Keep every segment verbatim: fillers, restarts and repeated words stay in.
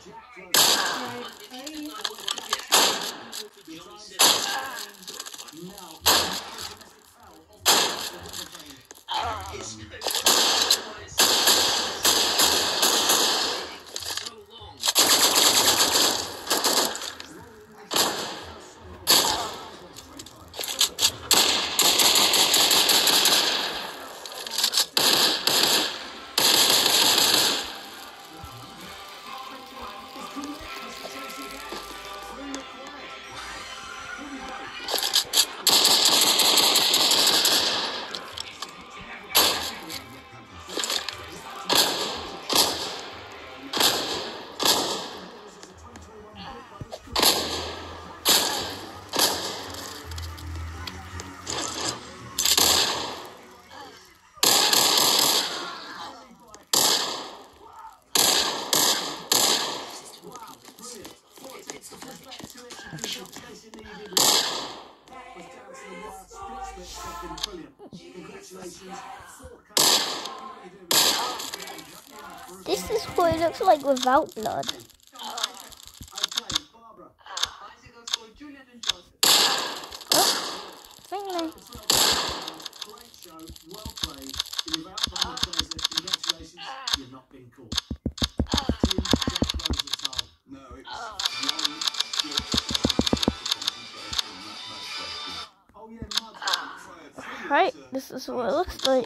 This is what it looks like without blood. Oh, finally. Right, this is what it looks like.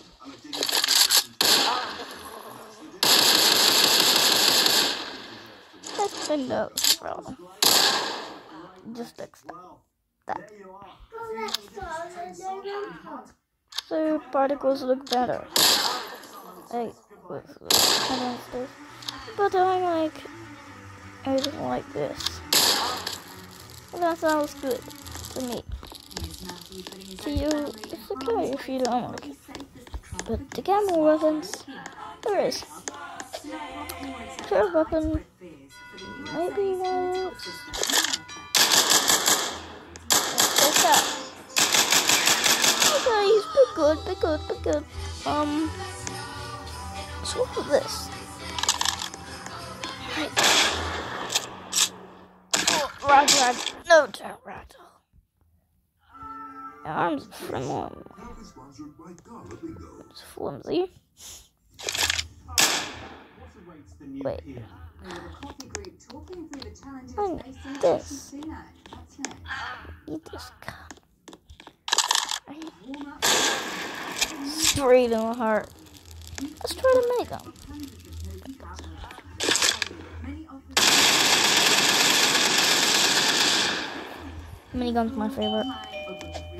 Let's find out from just fix that. So particles look better. Like with kind of stuff. But I like I don't like this. That sounds good to me. To you, it's okay if you don't like it. But the gamma weapons, there is. Third weapon, maybe not. Let's that. Okay, he's pretty good, pretty good, pretty good. Um, so what is this? Right. Oh, rag, rag. No, don't rattle. My arms are flimsy. It's flimsy. Wait. And this. Eat this cup. Straight in the heart. Let's try to make them. Minigun's my favorite.